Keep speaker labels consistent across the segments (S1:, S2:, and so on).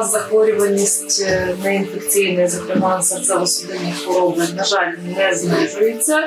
S1: нас захворюваність неінфекційної, зокрема серцево-судинні хвороби, на жаль, не знижується.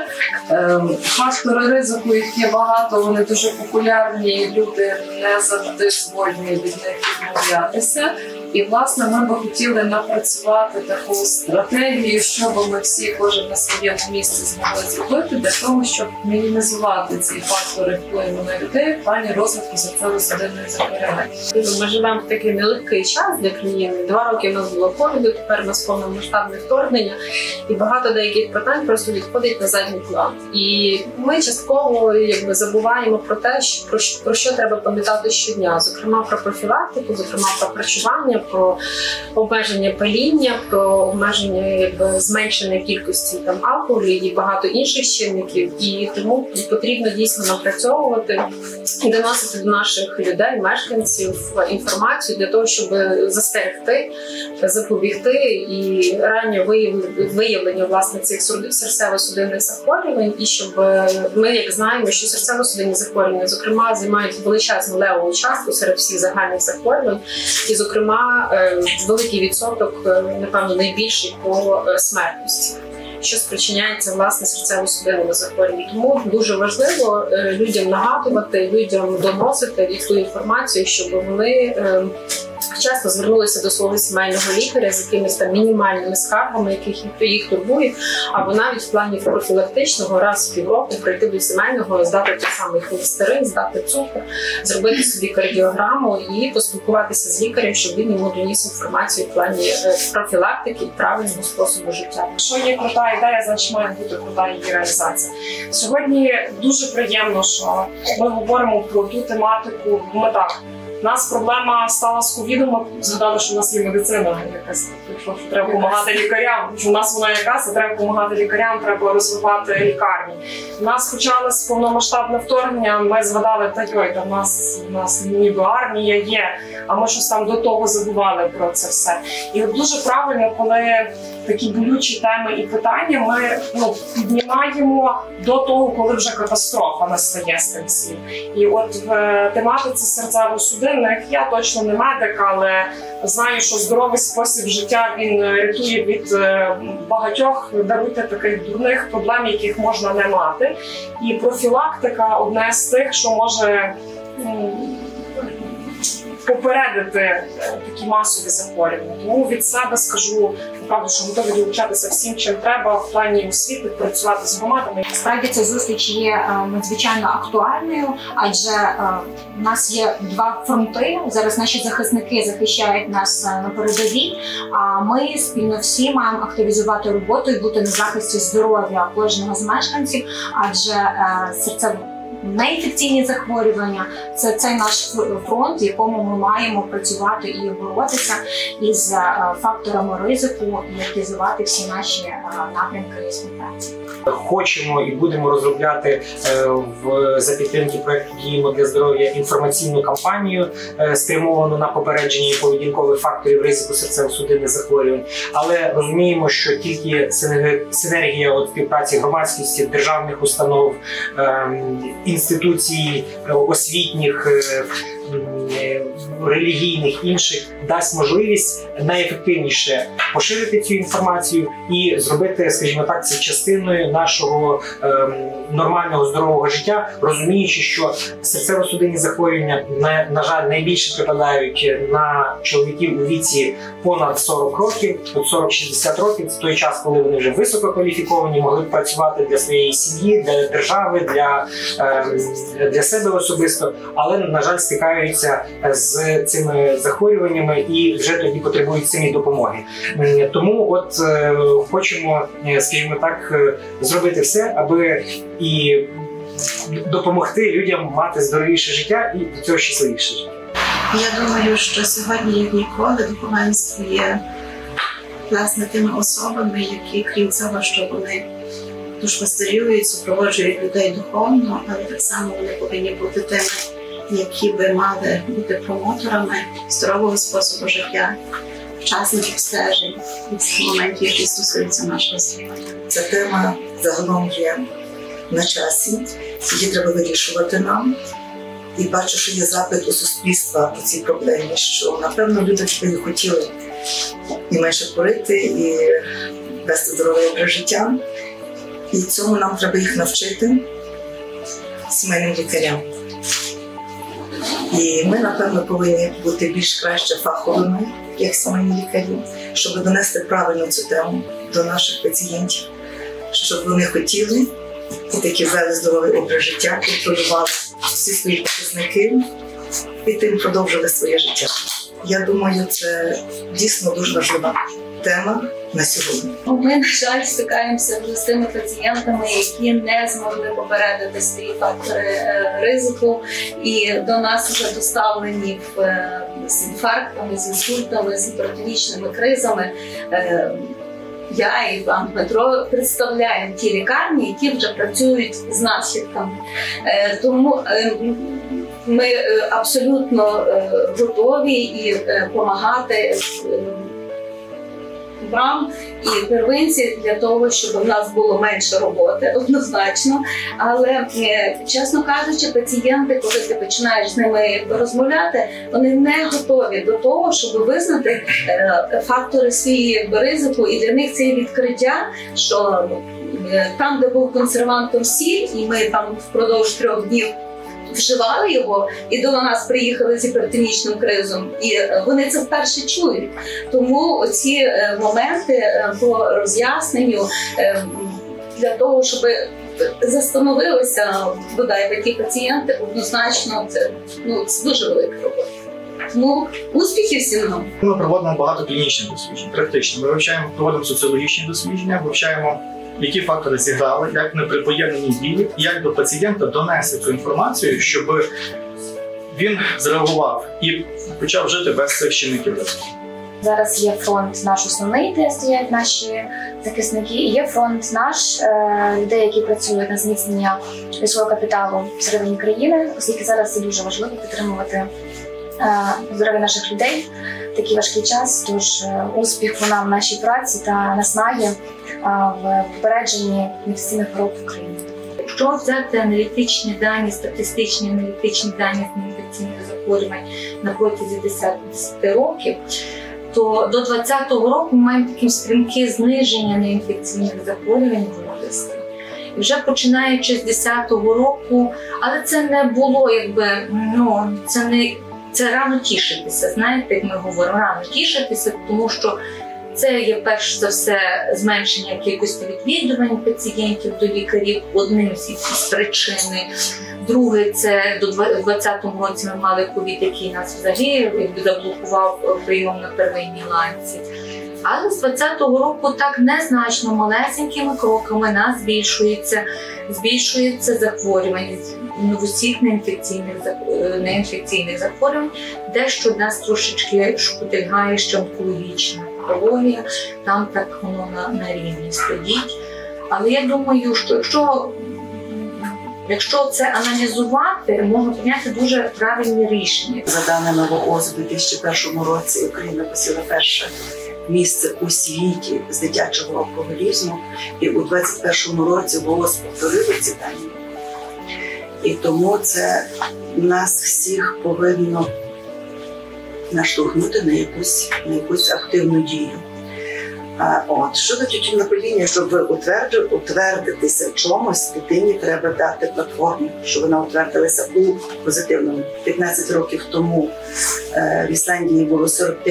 S1: Фактори ризику, їх є багато, вони дуже популярні, люди не завжди згодні від них відмовлятися. І, власне, ми би хотіли напрацювати таку стратегію, щоб ми всі, кожен на своєму місці змогли зробити для того, щоб мінімізувати ці фактори впливу на людей в плані розвитку серцево-судинних захворювань.
S2: Ми живемо в такий нелегкий час для країни. 2 роки в нас було ковіду, тепер у нас повномасштабне вторгнення, і багато деяких питань просто відходить на задній план. І ми частково забуваємо про те, про що треба пам'ятати щодня, зокрема про профілактику, зокрема про харчування, про обмеження паління, про обмеження зменшення кількості алкоголю і багато інших чинників. І тому потрібно дійсно напрацьовувати і доносити до наших людей, мешканців інформацію для того, щоб застерегти, запобігти і раннє виявлення власне цих серцево-судинних захворювань. І щоб ми, як знаємо, що серцево-судинні захворювання, зокрема, займають величезну левову частку серед всіх загальних захворювань, і, зокрема, великий відсоток, напевно, найбільший по смертності, що спричиняється, власне, серцево-судинними захворюваннями. Тому дуже важливо людям нагадувати, людям доносити ту інформацію, щоб вони часто звернулися до свого сімейного лікаря з якимись там мінімальними скаргами, яких їх турбують, або навіть в плані профілактичного раз в півроку прийти до сімейного, здати той самий холестерин, здати цукор, зробити собі кардіограму і поспілкуватися з лікарем, щоб він йому доніс інформацію в плані профілактики і правильного способу життя.
S1: Якщо є крута ідея, значить має бути крута її реалізація. Сьогодні дуже приємно, що ми говоримо про ту тематику. Ми так, у нас проблема стала з ковідом, ми згадали, що в нас є медицина якась, що треба допомагати лікарям, що в нас вона якась, треба допомагати лікарям, треба розвивати лікарні. У нас почалось повномасштабне вторгнення, ми згадали, у нас ніби армія є, а ми щось там до того забували про це все. І от дуже правильно, коли такі болючі теми і питання ми піднімаємо до того, коли вже катастрофа настає з цим всім. І от в тематиці серцево-судинних, я точно не медик, але знаю, що здоровий спосіб життя, він рятує від багатьох, даруйте, таких дурних проблем, яких можна не мати. І профілактика – одне з тих, що може попередити такі масові захворювання. Тому від себе скажу, правда, що готові долучатися всім, чим треба в плані освіти, працювати з громадами.
S3: Справді ця зустріч є надзвичайно актуальною, адже у нас є 2 фронти. Зараз наші захисники захищають нас на передовій, а ми спільно всі маємо активізувати роботу і бути на захисті здоров'я кожного з мешканців, адже неінфекційні захворювання – це цей наш фронт, в якому ми маємо працювати і боротися із факторами ризику і активізувати всі наші напрямки співпраці.
S4: Хочемо і будемо розробляти за підтримки проєкту «Діємо для здоров'я» інформаційну кампанію, спрямовану на попередження поведінкових факторів ризику серцево-судинних захворювань. Але розуміємо, що тільки синергія співпраці громадськості, державних установ, інституцій освітніх, релігійних, інших, дасть можливість найефективніше поширити цю інформацію і зробити, скажімо так, це частиною нашого нормального здорового життя, розуміючи, що серцево-судинні захворювання, на жаль, найбільше припадають на чоловіків у віці понад 40 років, 40-60 років. Це той час, коли вони вже висококваліфіковані, могли б працювати для своєї сім'ї, для держави, для себе особисто, але, на жаль, стикаються з цими захворюваннями і вже тоді потребують самі допомоги. Тому хочемо, скажімо так, зробити все, аби і допомогти людям мати здоровіше життя і до цього щасливіше життя.
S5: Я думаю, що сьогодні, як ніколи, духовенство є, власне, тими особами, які, крім цього, що вони душпастерюють, супроводжують людей духовно, але так само вони повинні бути тими, які би мали бути промоторами здорового способу життя, вчасних обстежень в моменті, які стосуються нашого здоров'я.
S6: Ця тема загалом є на часі, її треба вирішувати нам.
S5: І бачу, що є запит у суспільства по цій проблемі, що, напевно, люди би хотіли і менше курити, і вести здоровий образ життя. І цьому нам треба їх навчити сімейним лікарям. І ми, напевно, повинні бути більш краще фаховими, як сімейні лікарі, щоб донести правильно цю тему до наших пацієнтів, щоб вони хотіли і таки вели здоровий образ життя, контролювали всі свої показники і тим продовжили своє життя. Я думаю, це дійсно дуже важлива тема на сьогодні.
S3: Ми, на жаль, стикаємося вже з тими пацієнтами, які не змогли попередити свої фактори ризику, і до нас вже доставлені з інфарктами, з інсультами, з гіпертонічними кризами. Я і пан Дмитро представляємо ті лікарні, які вже працюють з наслідками. Тому ми абсолютно готові і допомагати вам і первинці для того, щоб у нас було менше роботи, однозначно. Але, чесно кажучи, пацієнти, коли ти починаєш з ними розмовляти, вони не готові до того, щоб визнати фактори свої ризику, і для них це відкриття, що там, де був консервантом сіль, і ми там впродовж 3 днів вживали його, і до нас приїхали з гіпертонічним кризом, і вони це вперше чують. Тому ці моменти по роз'ясненню для того, щоб застановилися бодай такі пацієнти, однозначно це дуже велика робота. Тому успіхів всім нам!
S6: Ми проводимо багато клінічних досліджень, практично. Ми проводимо соціологічні дослідження, вивчаємо, які фактори зіграли, як вони при поєднанні дії, як до пацієнта донести цю інформацію, щоб він зреагував і почав жити без цих чинників ризику.
S7: Зараз є фронт наш основний, де стоять наші захисники, і є фронт наш людей, які працюють на зміцнення людського капіталу всередині країни, оскільки зараз це дуже важливо підтримувати здоров'я наших людей в такий важкий час. Тож успіху нам в нашій праці та наснаги в попередженні інфекційних хвороб в Україні.
S3: Якщо взяти аналітичні дані, статистичні аналітичні дані з інфекційних захворювань на протязі 10 років, то до 2020 року ми маємо таке стрімке зниження неінфекційних захворювань в області. І вже починаючи з 2010 року, але це не було це рано тішитися, знаєте, як ми говоримо, рано тішитися, тому що це є перш за все зменшення кількості відвідувань пацієнтів до лікарів, одним з причини. Друге, це до 2020 році ми мали ковід, який нас взагалі заблокував прийом на первинній ланці. Але з 2020 року так незначно малесенькими кроками нас збільшується захворюваність новосіх неінфекційних захворювань, дещо нас трошечки шкутильгає ще онкологічна патологія, там так воно на рівні стоїть. Але я думаю, що якщо це аналізувати, можна прийняти дуже правильні рішення.
S8: За даними ВООЗ, у 2001 році Україна посіла перше місце у світі з дитячого алкоголізму, і у 2021 році ВООЗ повторили ці дані. І тому це нас всіх повинно наштовхнути на якусь активну дію. Щодо тютюнопаління, щоб утвердитися в чомусь, дитині треба дати платформу, щоб вона утвердилася у позитивному. 15 років тому в Ісландії було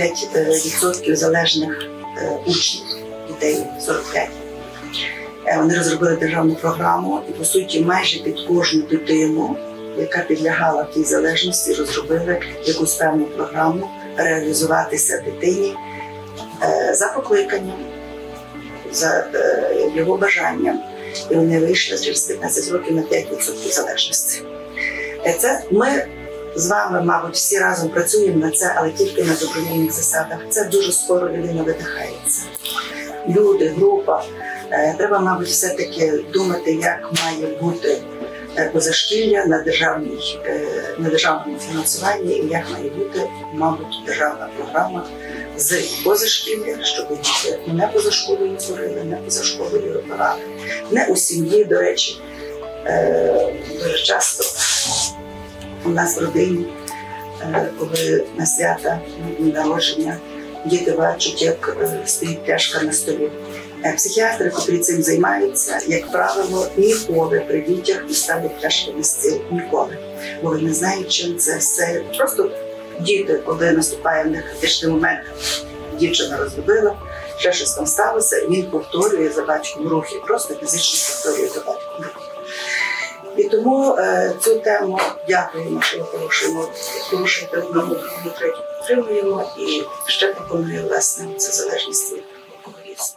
S8: 45% залежних учнів, дітей, 45%. Вони розробили державну програму і, по суті, майже під кожну дитину, яка підлягала тій залежності, розробили якусь певну програму реалізуватися дитині за покликанням, за його бажанням. І вони вийшли через 15 років на 5% залежності. Це ми з вами, мабуть, всі разом працюємо на це, але тільки на добровільних засадах. Це дуже скоро людина видихається. Люди, група. Треба, мабуть, все-таки думати, як має бути позашкілля на державному фінансуванні і як має бути, мабуть, державна програма з позашкілля, щоб діти не поза школою творили, не поза школою вибирали, не у сім'ї, до речі, дуже часто у нас в родині, коли на свята, на народження, діти бачать, як стоїть пляшка на столі. Психіатри, котрі цим займаються, як правило, ніколи при дітях не ставлять пляшки на стіл. Ніколи. Бо вони не знають, чим це все. Просто діти, коли наступає в них критичний момент, дівчина розробила, ще щось там сталося, і він повторює за батьком рухи, просто фізично повторює за батьком рухи. І тому цю тему дякуємо, що ви порушуєте одному, другому, третю підтримуємо і ще пропоную, власне, це залежність від алкоголізму.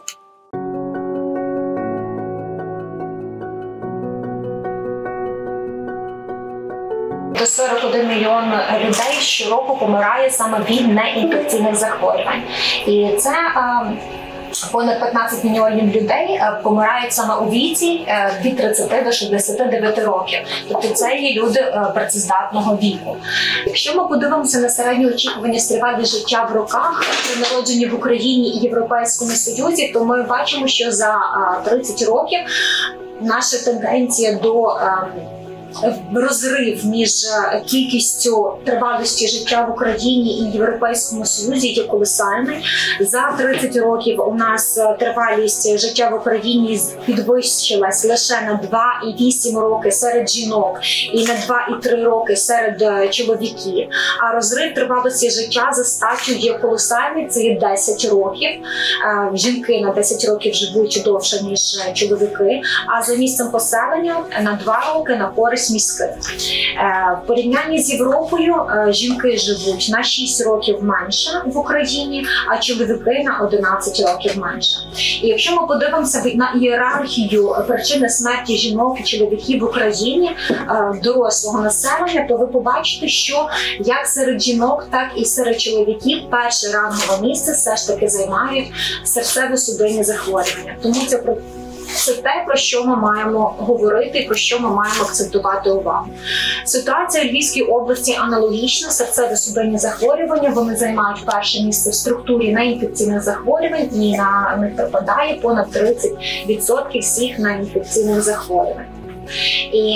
S3: До 41 мільйон людей щороку помирає саме від неінфекційних захворювань. І це понад 15 мільйонів людей помирають саме у віці від 30 до 69 років. Тобто це є люди працездатного віку. Якщо ми подивимося на середню очікуваність тривалості життя в роках при народженні в Україні і Європейському Союзі, то ми бачимо, що за 30 років наша тенденція до розрив між кількістю тривалості життя в Україні і Європейському Союзі є колосальний. За 30 років у нас тривалість життя в Україні підвищилась лише на 2,8 роки серед жінок і на 2,3 роки серед чоловіків. А розрив тривалості життя за статтю є колосальний, це є 10 років. Жінки на 10 років живуть довше, ніж чоловіки, а за місцем поселення на 2 роки на користь міських. В порівнянні з Європою жінки живуть на 6 років менше в Україні, а чоловіки на 11 років менше. І якщо ми подивимося на ієрархію причини смерті жінок і чоловіків в Україні, дорослого населення, то ви побачите, що як серед жінок, так і серед чоловіків перше рангове місце все ж таки займають серцево-судинні захворювання. Тому це те, про що ми маємо говорити і про що ми маємо акцентувати увагу. Ситуація у Львівській області аналогічна. Серцево-судинні захворювання, вони займають перше місце в структурі неінфекційних захворювань і на них припадає понад 30% всіх неінфекційних захворювань. І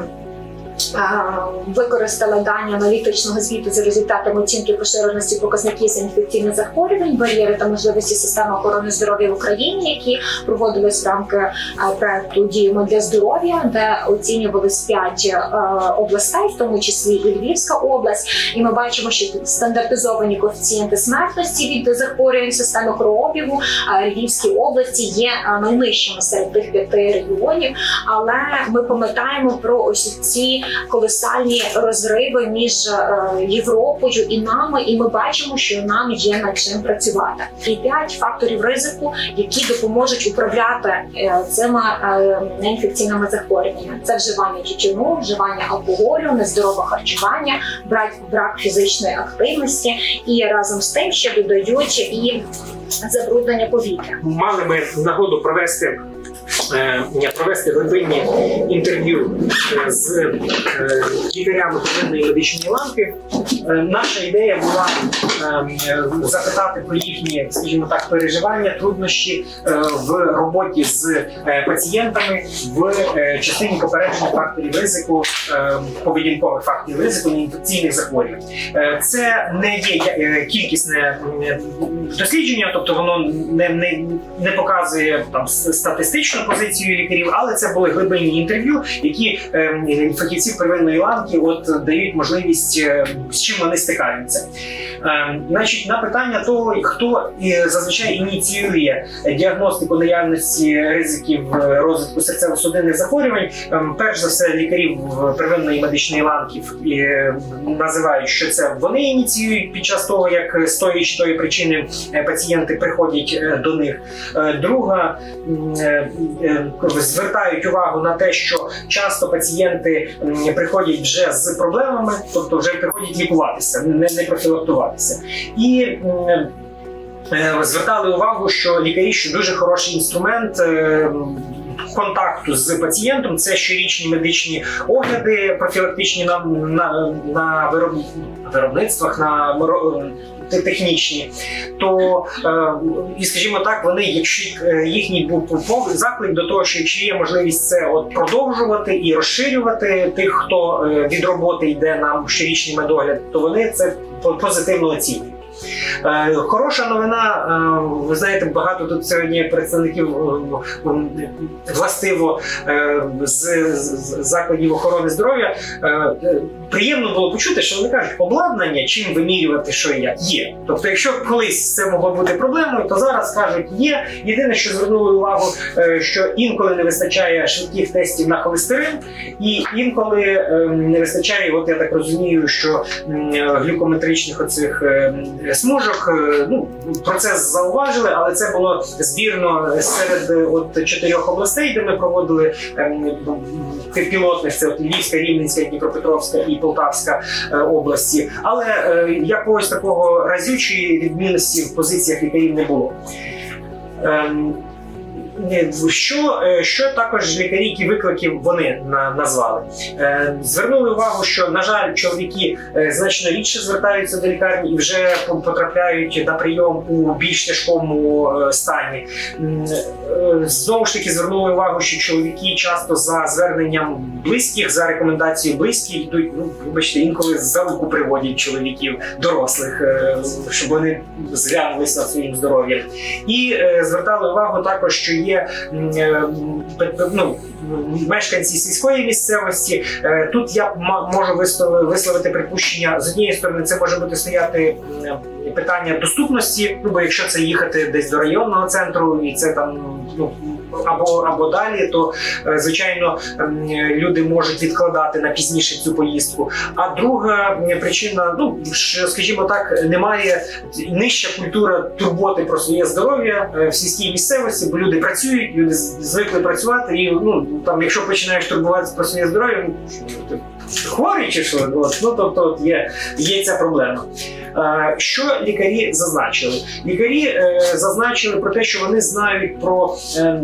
S3: використали дані аналітичного звіту за результатами оцінки поширеності показників з інфекційних захворювань, бар'єри та можливості системи охорони здоров'я в Україні, які проводились в рамках проекту «Діємо для здоров'я», де оцінювалися 5 областей, в тому числі і Львівська область. І ми бачимо, що стандартизовані коефіцієнти смертності від захворювань системи кровообігу Львівській області є найнижчими серед тих 5 регіонів, але ми пам'ятаємо про ось ці колосальні розриви між Європою і нами, і ми бачимо, що нам є над чим працювати. І 5 факторів ризику, які допоможуть управляти цими неінфекційними захворюваннями. Це вживання тютюну, вживання алкоголю, нездорове харчування, брак фізичної активності і разом з тим ще додають і забруднення повітря.
S4: Мали ми нагоду провести глибинні інтерв'ю з лікарями первинної медичної ланки. Наша ідея була запитати про їхні, скажімо так, переживання, труднощі в роботі з пацієнтами в частині попередження факторів ризику, поведінкових факторів ризику неінфекційних захворювань. Це не є кількісне дослідження, тобто воно не показує там статистичну позицію лікарів, але це були глибинні інтерв'ю, які фахівці первинної ланки дають можливість, з чим вони стикаються. Значить, на питання того, хто зазвичай ініціює діагностику наявності ризиків розвитку серцево-судинних захворювань, перш за все лікарів первинної медичної ланки називають, що це вони ініціюють під час того, як з тої чи тої причини пацієнти приходять до них. Друга, звертають увагу на те, що часто пацієнти приходять вже з проблемами, тобто вже приходять лікуватися, не профілактуватися. І звертали увагу, що лікарі, що дуже хороший інструмент контакту з пацієнтом, це щорічні медичні огляди, профілактичні на виробництвах, на технічні, то і, скажімо так, вони, якщо їхній був заклик до того, що якщо є можливість це продовжувати і розширювати тих, хто від роботи йде на щорічний медогляд, то вони це позитивно оцінюють. Хороша новина, ви знаєте, багато тут сьогодні представників властиво з закладів охорони здоров'я. Приємно було почути, що вони кажуть, обладнання, чим вимірювати, що і як, є. Тобто, якщо колись це могло бути проблемою, то зараз кажуть, є. Єдине, що звернули увагу, що інколи не вистачає швидких тестів на холестерин, і інколи не вистачає, от я так розумію, що глюкометричних оцих смужок. Ну, процес зауважили, але це було збірно серед 4 областей, де ми проводили пілотних, це Львівська, Рівненська, Дніпропетровська і Полтавська області. Але якогось такого разючої відмінності в позиціях лікарів не було. Що також лікарі, які викликів вони назвали? Звернули увагу, що, на жаль, чоловіки значно рідше звертаються до лікарні і вже потрапляють на прийом у більш тяжкому стані. Знову ж таки, звернули увагу, що чоловіки часто за зверненням близьких, за рекомендацією близьких йдуть, вибачте, інколи за руку приводять чоловіків дорослих, щоб вони зглянулися над своїм здоров'ям. І звертали увагу також, що є мешканці сільської місцевості. Тут я можу висловити припущення, з однієї сторони це може бути стояти питання доступності, бо якщо це їхати десь до районного центру і це там або далі, то, звичайно, люди можуть відкладати на пізніше цю поїздку. А друга причина, що, скажімо так, немає нижча культура турботи про своє здоров'я в сільській місцевості, бо люди працюють, люди звикли працювати, і там, якщо починаєш турбуватися про своє здоров'я, хворий чи що? Тобто є ця проблема. Що лікарі зазначили? Лікарі зазначили про те, що вони знають про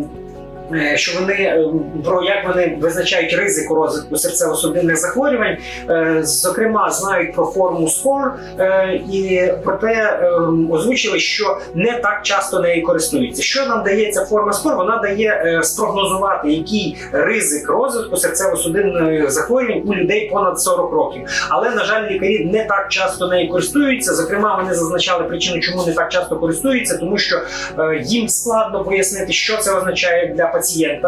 S4: як вони визначають ризику розвитку серцево-судинних захворювань, зокрема знають про форму SCORE, і проте озвучили, що не так часто нею користуються. Що нам дає ця форма SCORE? Вона дає спрогнозувати, який ризик розвитку серцево-судинних захворювань у людей понад 40 років. Але, на жаль, лікарі не так часто нею користуються. Зокрема, вони зазначали причину, чому не так часто користуються, тому що їм складно пояснити, що це означає для пацієнта.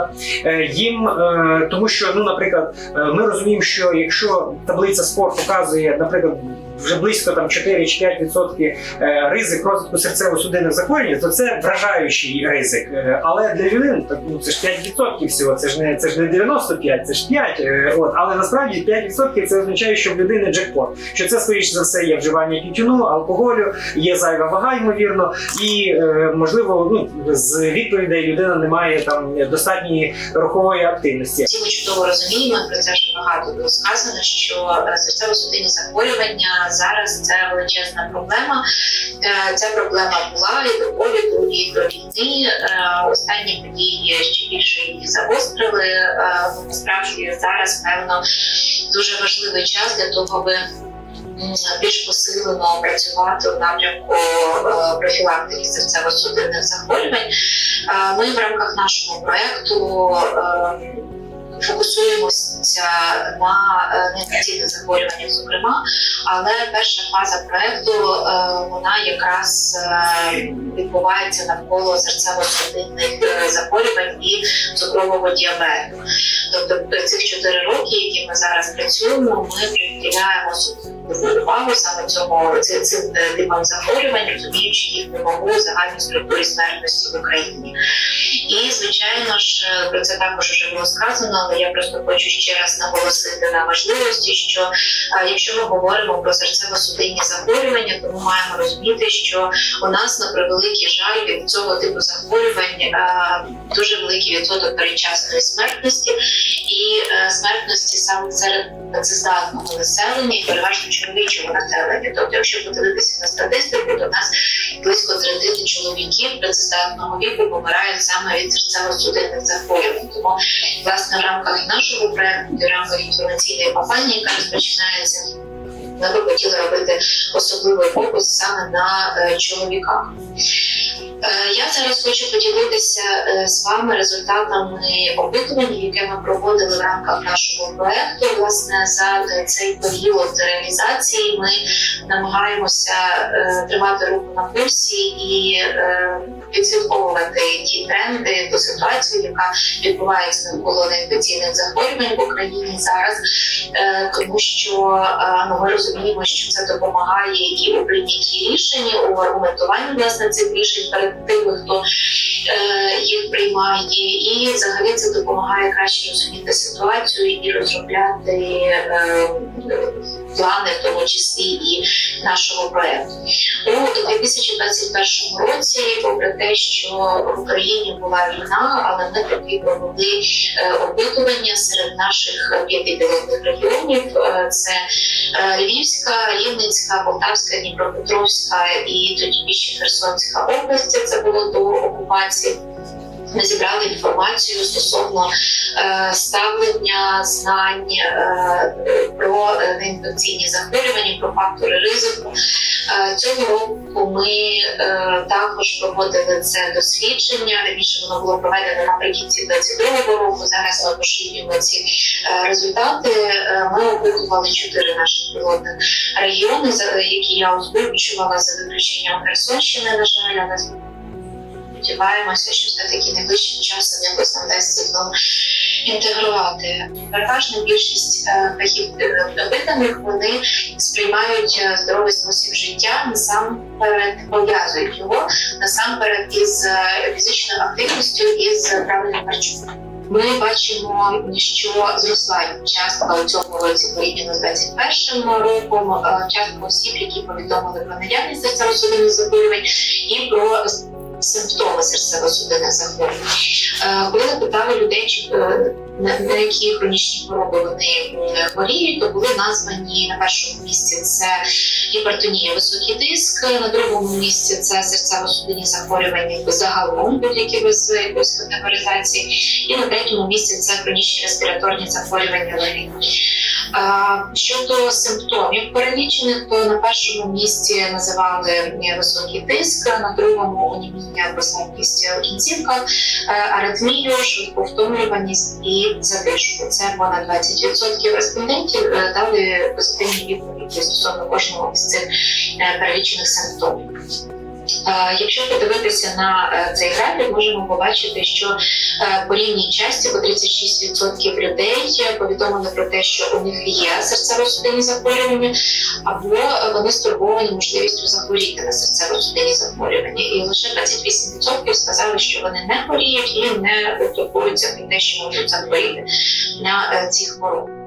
S4: Тому що, наприклад, ми розуміємо, що якщо таблиця SCORE показує, наприклад, вже близько 4 чи 5% ризик розвитку серцево-судинних захворювань, то це вражаючий ризик. Але для людини це ж 5% всього, це ж не 95, це ж 5. Але насправді 5% це означає, що в людини джекпот. Що це, скоріш за все, є вживання тютюну, алкоголю, є зайва вага, ймовірно, і, можливо, з відповідей людина не має достатньої рухової активності.
S9: Всі ми чудово розуміємо, про це вже багато було сказано, що серцево-судинні захворювання зараз це величезна проблема. Ця проблема була і до ковіду, і до війни. Останні події ще більше її загострили. Насправді зараз, певно, дуже важливий час для того, аби більш посилено працювати в напрямку профілактики серцево-судинних захворювань. Ми в рамках нашого проєкту фокусуємося на неінфекційних захворюваннях, зокрема, але перша фаза проєкту, вона якраз відбувається навколо серцево-судинних захворювань і цукрового діабету. Тобто цих 4 роки, які ми зараз працюємо, ми приділяємо увагу саме цим типам захворювань, розуміючи їхню вагу в загальній структурі смертності в Україні. І, звичайно ж, про це також вже було сказано, але я просто хочу ще раз наголосити на важливості, що якщо ми говоримо про серцево-судинні захворювання, то ми маємо розуміти, що у нас, на превеликий жаль, від цього типу захворювань дуже великий відсоток передчасної смертності і смертності саме серед працездатного населення, і переважно чоловічого населення. Тобто, якщо подивитися на статистику, то в нас близько третини чоловіків працездатного віку помирають саме від серцево-судинних захворювань. Тому, власне, в рамках нашого проєкту, в рамках інформаційної кампанії, яка розпочинається, ми б хотіли робити особливий фокус саме на чоловіках. Я зараз хочу поділитися з вами результатами опитування, яке ми проводили в рамках нашого проєкту. Власне, за цей період реалізації ми намагаємося тримати руку на пульсі і відслідковувати ті тренди, ту ситуацію, яка відбувається навколо неінфекційних захворювань в Україні зараз, тому що ми розуміємо, що це допомагає і у прийнятті рішень, у аргументуванні, власне, цих рішень перед тими, хто їх приймає, і взагалі це допомагає краще розуміти ситуацію і розробляти плани, в тому числі і нашого проєкту. У 2021 році, попри те, що в Україні була війна, але ми таки провели опитування серед наших 5 пілотних регіонів. Це Львівська, Рівненська, Полтавська, Дніпропетровська і тоді ще Херсонська область. Це було до окупації. Ми зібрали інформацію стосовно ставлення, знань про неінфекційні захворювання, про фактори ризику. Цього року ми також проводили це дослідження, раніше воно було проведено наприкінці 2022 року, зараз ми поширюємо ці результати. Ми опитували 4 наші пілотних регіони, які я озвучувала за виключенням Херсонщини, на жаль, але сподіваємося, що все-таки найближчим часом якось нам вдасться знову інтегрувати. Переважна більшість опитаних, вони сприймають здоровий спосіб життя, насамперед пов'язують його, насамперед із фізичною активністю і з правильним харчуванням. Ми бачимо, що зросла частка у цьому році порівняно з 2021 роком, частка осіб, які повідомили про наявність серцево-судинних захворювань і про симптоми серцево-судинних захворювань. Коли ми питали людей, на які хронічні хвороби вони хворіють, то були названі на першому місці це гіпертонія, високий тиск, на другому місці це серцево-судинні захворювання загалом, будь-які без якоїсь категоризації, і на третьому місці це хронічні респіраторні захворювання легень. Щодо симптомів перелічених, то на першому місці називали високий тиск, на другому анемія або слабкість у кінцівках, аритмію, швидку втомлюваність і задишку. Це понад 20% респондентів дали позитивні відповіді стосовно кожного із цих перелічених симптомів. Якщо подивитися на цей графік, можемо побачити, що по рівній часті по 36% людей повідомили про те, що у них є серцево-судинні захворювання, або вони стурбовані можливістю захворіти на серцево-судинні захворювання. І лише 28% сказали, що вони не хворіють і не турбуються про те, що можуть захворіти на ці хвороби.